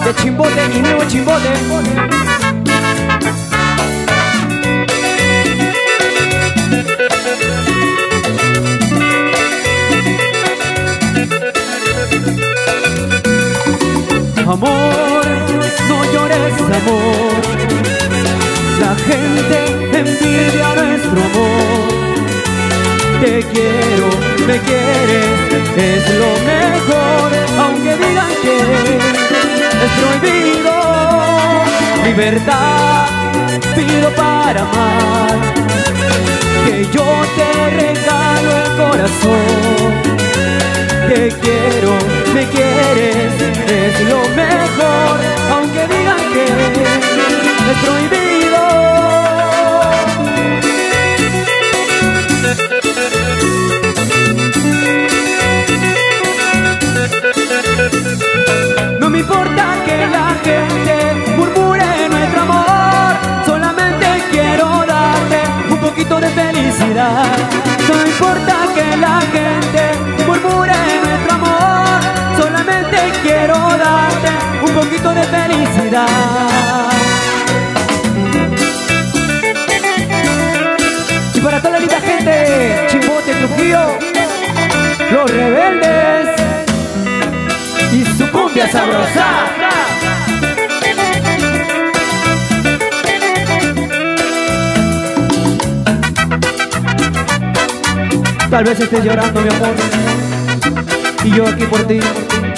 de Chimbote y Nuevo Chimbote. Amor, no llores, amor. La gente envidia nuestro amor. Te quiero, me quieres, es lo mejor. Aunque digan que es prohibido, libertad pido para amar. Que yo te regalo el corazón. Te quiero, me quieres, es lo mejor. Aunque digan que es prohibido. No me importa que la gente murmure nuestro amor. Solamente quiero darte un poquito de felicidad. No me importa que la gente murmure nuestro amor. Solamente quiero darte un poquito de felicidad. Y para toda la linda gente, Chimbote, Trujillo, Los Rebeldes y su cumbia sabrosa. Tal vez estés llorando, mi amor, y yo aquí por ti.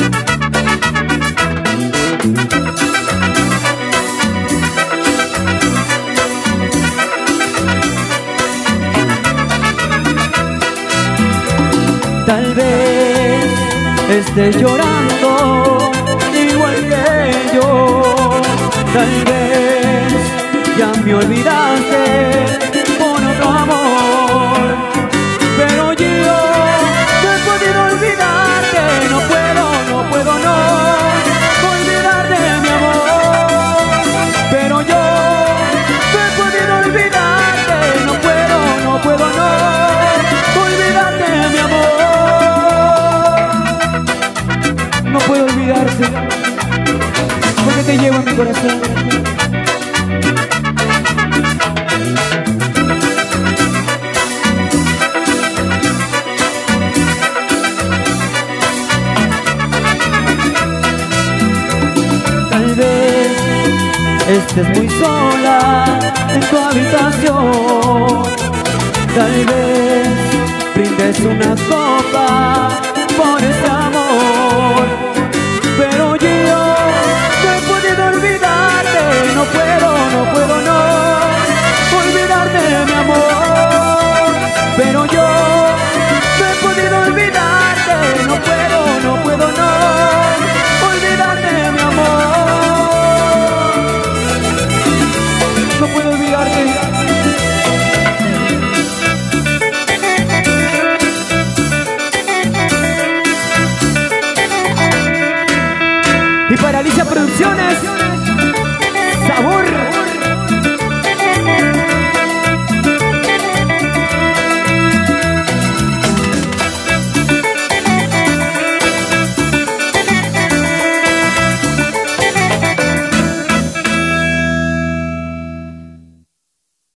Tal vez estés llorando igual que yo. Tal vez ya me olvidaste por otro amor. Pero yo no he podido olvidarte. No puedo no olvidar de mi amor. Pero yo no he podido olvidarte. No puedo no olvidar de mi amor. No puedo olvidarte, porque te llevo en mi corazón. Tal vez estés muy sola en tu habitación. Tal vez brindes una copa